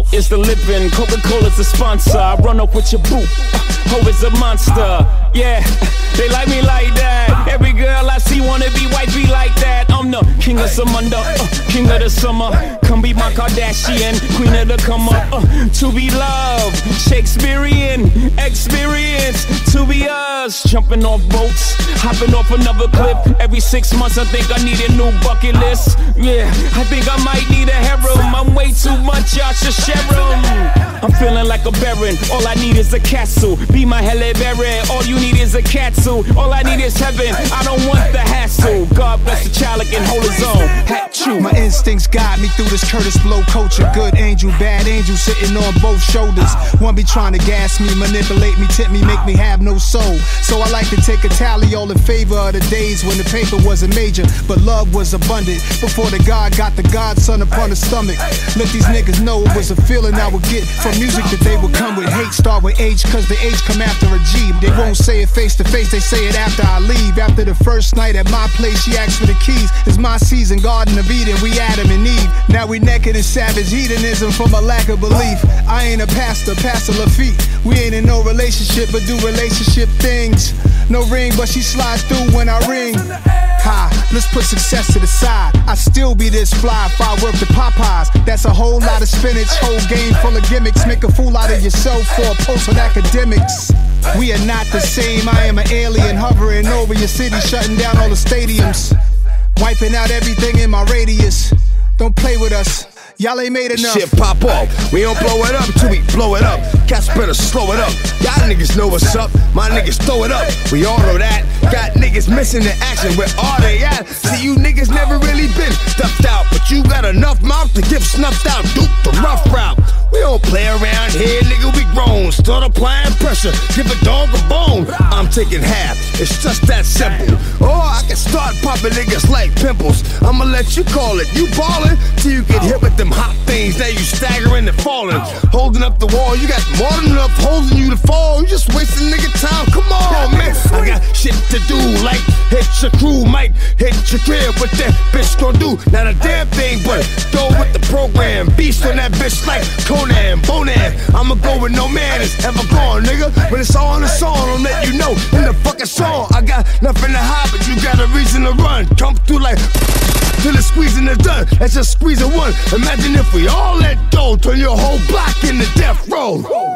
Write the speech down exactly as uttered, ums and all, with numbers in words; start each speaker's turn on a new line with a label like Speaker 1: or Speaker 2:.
Speaker 1: Salt is the living, Coca-Cola's the sponsor. I run up with your boot, ho is a monster. Yeah, they like me like that. Every girl I see wanna be wifey like that. I'm the king of Samunda, uh, king of the summer. Come be my Kardashian, queen of the come up. Uh, to be loved, Shakespearean experience. To be us, jumping off boats, hopping off another cliff. Every six months I think I need a new bucket list. Yeah, I think I might need a harem. I'm way too much, y'all should share 'em. I'm feeling like a baron, all I need is a castle. Be my Halle Berry, all you need is a catsuit. All I need is heaven, I don't want the hassle. God bless the child that can hold his own. Hat true.
Speaker 2: My instincts guide me through this Curtis Blow culture. Good angel, bad angel sitting on both shoulders. One be trying to gas me, manipulate me, tip me, make me have no soul. So I like to take a tally all in favor of the days when the paper wasn't major, but love was abundant. Before the God got the godson upon the stomach. Let these niggas know it was a feeling I would get from music that they would come with. Hate start with H, cause the H come after a G. They won't say it face to face, they say it after I leave. After the first night at my place, she asked for the keys. It's my season, Garden of Eden, we Adam and Eve. Now we naked in savage hedonism from a lack of belief. I ain't a pastor, Pastor Lafitte. We ain't in no relationship, but do relationship things. No ring, but she slides through when I ring. Ha, let's put success to the side. I still be this fly if I work the Popeyes. That's a whole lot of spinach, whole game full of gimmicks. Make a fool out of yourself for a post on academics. We are not the same, I am an alien hovering over your city, shutting down all the stadiums, wiping out everything in my radius. Don't play with us, y'all ain't made enough.
Speaker 3: Shit pop off, we don't blow it up till we blow it up. Cats better slow it up, y'all niggas know what's up. My niggas throw it up, we all know that. Got niggas missing in action, where are they at? See, you niggas never really been stuffed out, but you got enough mouth to get snuffed out. Duke the rough route, we don't play around here, nigga, we grown. Start applying pressure, give a dog a bone. I'm taking half, it's just that simple. Or I can start popping niggas like pimples. I'ma let you call it, you ballin' till you get hit with them hot things. Now you staggering and falling, holding up the wall. You got more than enough holding you to fall. You just wasting nigga time, come on, man. I got shit to do, like hit your crew, might hit your crib. What that bitch gon' do? Not a damn thing, but go with the program. Beast on that bitch like Conan, Bonan. I'ma go with no man is ever gone, nigga. When it's all in the song, I'll let you know in the fucking song. I got nothing to hide, but you got a reason to run. Come through like till the squeezing is done. That's just squeezing one. Imagine if we all let go, turn your whole block into death row.